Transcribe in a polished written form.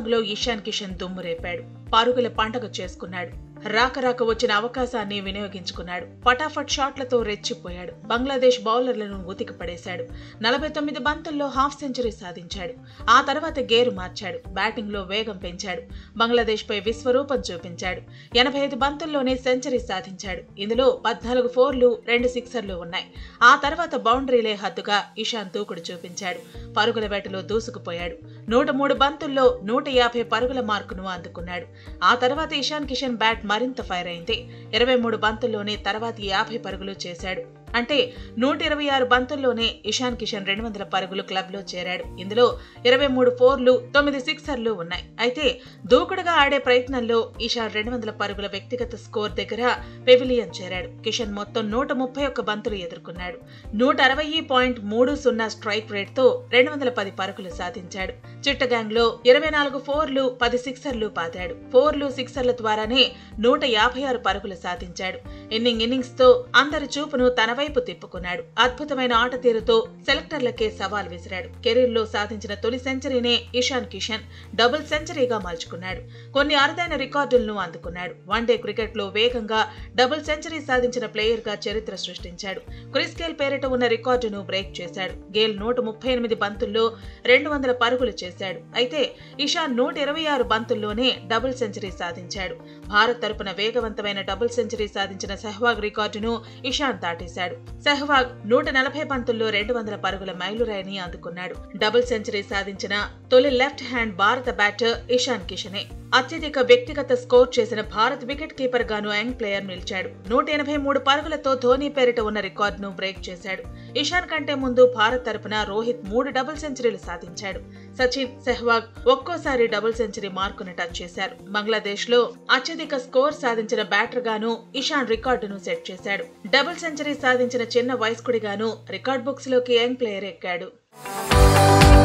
చిట్టగాంగ్ లో ఇషాన్ కిషన్ దుమ్ము రేపాడు. పరుగుల పండగ చేసుకున్నాడు. రాక వచ్చిన అవకాశాన్ని వినియోగించుకున్నాడు. ఫటాఫట్ షాట్లతో రెచ్చిపోయాడు. బంగ్లాదేశ్ బౌలర్లను ఉతికి పడేశాడు. 49 బంతుల్లో హాఫ్ సెంచరీ సాధించాడు. ఆ తర్వాత గేరు మార్చాడు. బ్యాటింగ్ లో వేగం పెంచాడు. బంగ్లాదేశ్ పై విశ్వరూపం చూపించాడు. 85 బంతుల్లోనే సెంచరీ సాధించాడు. ఇందులో 14 ఫోర్లు 2 సిక్సర్లు ఉన్నాయి. ఆ తర్వాత బౌండరీలే హద్దుగా ఇషాన్ దూకుడు చూపించాడు. పరుగుల వేటలో దూసుకుపోయాడు. 103 బంతుల్లో 150 పరుగుల మార్కును అందుకున్నాడు. ఆ తర్వాత ఇషాన్ కిషన్ బ్యాట్ మరింత ఫైర్ అయింది. 23 బంతుల్లోనే తర్వాతి 50 పరుగులు చేశాడు. అంటే 126 బంతుల్లోనే ఇషాన్ కిషన్ 200 పరుగులు క్లబ్ లో చేరాడు. ఇందులో 23 ఫోర్లు 9 సిక్సర్లు ఉన్నాయి. అయితే దూకుడుగా ఆడే ప్రయత్నంలో ఇషాన్ 200 పరుగుల వ్యక్తిగత స్కోర్ దగ్గర పెవిలియన్ చేరాడు. కిషన్ మొత్తం 131 బంతులు ఎదుర్కొన్నాడు. 160.30 స్ట్రైక్ రేట్ తో 210 పరుగులు సాధించాడు. చిట్టగాంగ్ లో 24 ఫోర్లు 10 సిక్సర్లు పాతాడు. ఫోర్లు సిక్సర్ల ద్వారానే 156 పరుగులు సాధించాడు. ఇన్నింగ్స్ తో అందరి చూపును తన వైపు తిప్పుకున్నాడు. అద్భుతమైన ఆట తీరుతో సెలెక్టర్లకే సవాల్ విసిరాడు. కెరీర్ లో సాధించిన తొలి సెంచరీనే ఇషాన్ కిషన్ డబుల్ సెంచరీగా మలుచుకున్నాడు. కొన్ని అరుదైన రికార్డులను అందుకున్నాడు. వన్డే క్రికెట్ లో వేగంగా డబుల్ సెంచరీ సాధించిన ప్లేయర్ గా చరిత్ర సృష్టించాడు. క్రిస్ గేల్ పేరిట ఉన్న రికార్డును బ్రేక్ చేశాడు. గేల్ 138 బంతుల్లో 200 పరుగులు చేశాడు. అయితే ఇషాన్ 126 బంతుల్లోనే డబుల్ సెంచరీ సాధించాడు. భారత్ తరపున వేగవంతమైన డబుల్ సెంచరీ సాధించిన సెహ్వాగ్ రికార్డును ఇషాన్ దాటేశాడు. సెహ్వాగ్ 140 బంతుల్లో 200 పరుగుల మైలురాయిని అందుకున్నాడు. డబుల్ సెంచరీ సాధించిన తొలి లెఫ్ట్ హ్యాండ్ భారత బ్యాటర్ ఇషాన్ కిషనే. అత్యధిక వ్యక్తిగత స్కోర్ చేసిన భారత్ వికెట్ కీపర్ గాను యంగ్ ప్లేయర్ నిలిచాడు. 183 పరుగులతో ధోనీ పేరిట ఉన్న రికార్డును బ్రేక్ చేశాడు. ఇషాన్ కంటే ముందు భారత్ తరపున రోహిత్ 3 డబుల్ సెంచరీలు సాధించాడు. సచిన్, సెహ్వాగ్ ఒక్కోసారి డబుల్ సెంచరీ మార్కును టచ్ చేశారు. బంగ్లాదేశ్ లో అత్యధిక స్కోర్ సాధించిన బ్యాటర్ గాను ఇషాన్ రికార్డును సెట్ చేశాడు. డబుల్ సెంచరీ సాధించిన చిన్న వయస్కుడిగాను రికార్డ్ బుక్స్ లోకి యంగ్ ప్లేయర్ ఎక్కాడు.